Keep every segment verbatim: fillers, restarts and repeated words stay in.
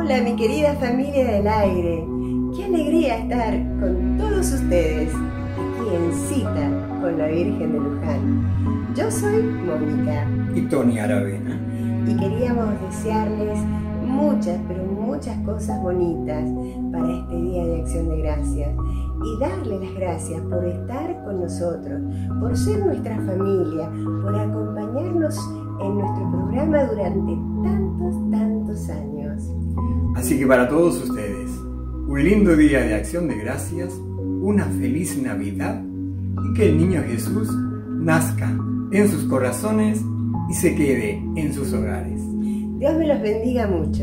Hola mi querida familia del aire, qué alegría estar con todos ustedes aquí en cita con la Virgen de Luján. Yo soy Mónica y Tony Aravena y queríamos desearles muchas, pero muchas cosas bonitas para este Día de Acción de Gracias y darle las gracias por estar con nosotros, por ser nuestra familia, por acompañarnos en nuestro programa durante tantos, tantos años. Así que para todos ustedes, un lindo día de Acción de Gracias, una feliz Navidad y que el niño Jesús nazca en sus corazones y se quede en sus hogares. Dios me los bendiga mucho.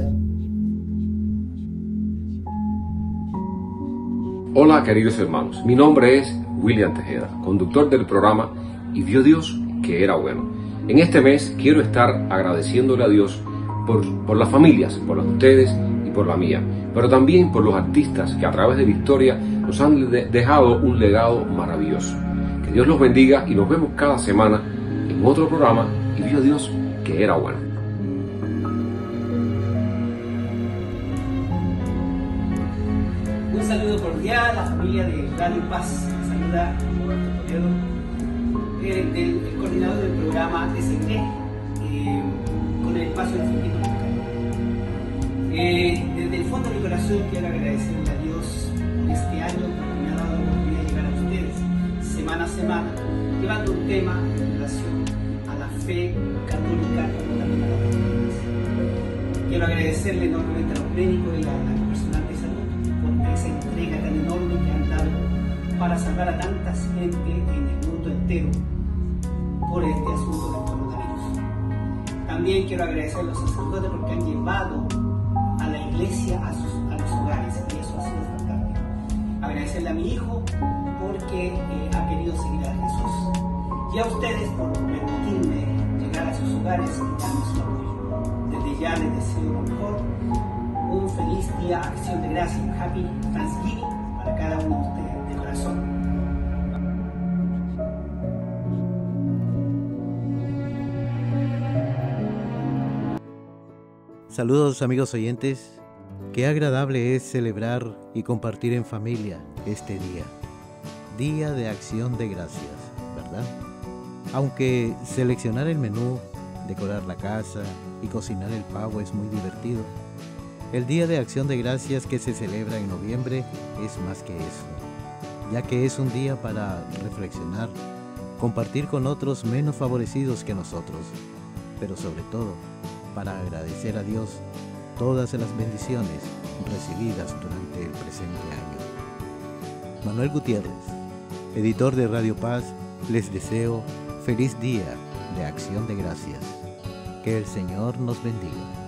Hola queridos hermanos, mi nombre es William Tejeda, conductor del programa Y vio Dios que era bueno. En este mes quiero estar agradeciéndole a Dios por, por las familias, por las de ustedes y por la mía, pero también por los artistas que a través de la historia nos han de, dejado un legado maravilloso. Que Dios los bendiga y nos vemos cada semana en otro programa Y vio Dios que era bueno. Un saludo cordial a la familia de Radio Paz. Les saluda Roberto Toledo, eh, del el coordinador del programa S N eh, con el espacio de Filipinos. Eh, desde el fondo de mi corazón quiero agradecerle a Dios por este año que me ha dado la oportunidad de llegar a ustedes semana a semana, llevando un tema en relación a la fe católica y también a la fe. Quiero agradecerle enormemente a los médicos y a la personal de salud por esa entrega tan enorme que han dado para salvar a tanta gente en el mundo entero por este asunto del coronavirus. También quiero agradecer a los sacerdotes porque han llevado a la iglesia a, sus, a los hogares y eso ha sido fantástico. Agradecerle a mi hijo porque eh, ha querido seguir a Jesús y a ustedes por permitirme llegar a sus hogares y darme su apoyo. Desde ya les deseo lo mejor. Un feliz día, Acción de Gracias, Happy Thanksgiving para cada uno de ustedes, de corazón. Saludos amigos oyentes, qué agradable es celebrar y compartir en familia este día, Día de Acción de Gracias, ¿verdad? Aunque seleccionar el menú, decorar la casa y cocinar el pavo es muy divertido, el Día de Acción de Gracias que se celebra en noviembre es más que eso, ya que es un día para reflexionar, compartir con otros menos favorecidos que nosotros, pero sobre todo, para agradecer a Dios todas las bendiciones recibidas durante el presente año. Manuel Gutiérrez, editor de Radio Paz, les deseo feliz día de Acción de Gracias. Que el Señor nos bendiga.